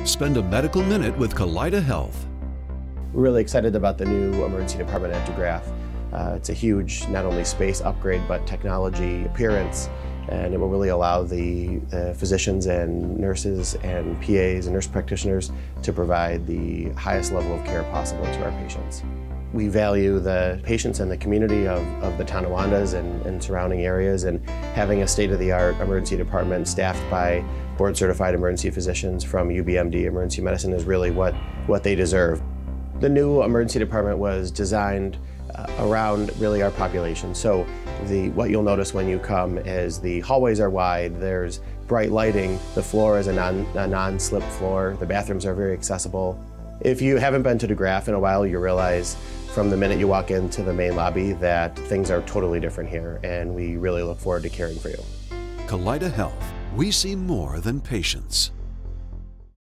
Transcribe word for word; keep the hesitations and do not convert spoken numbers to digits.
Spend a medical minute with Kaleida Health. We're really excited about the new emergency department at DeGraff. Uh, it's a huge, not only space upgrade, but technology appearance, and it will really allow the, the physicians and nurses and P As and nurse practitioners to provide the highest level of care possible to our patients. We value the patients and the community of, of the Tonawandas and, and surrounding areas, and having a state-of-the-art emergency department staffed by board-certified emergency physicians from U B M D Emergency Medicine is really what, what they deserve. The new emergency department was designed uh, around really our population. So the, what you'll notice when you come is the hallways are wide, there's bright lighting, the floor is a non, a non-slip floor, the bathrooms are very accessible. If you haven't been to DeGraff in a while, you realize from the minute you walk into the main lobby that things are totally different here, and we really look forward to caring for you. Kaleida Health. We see more than patients.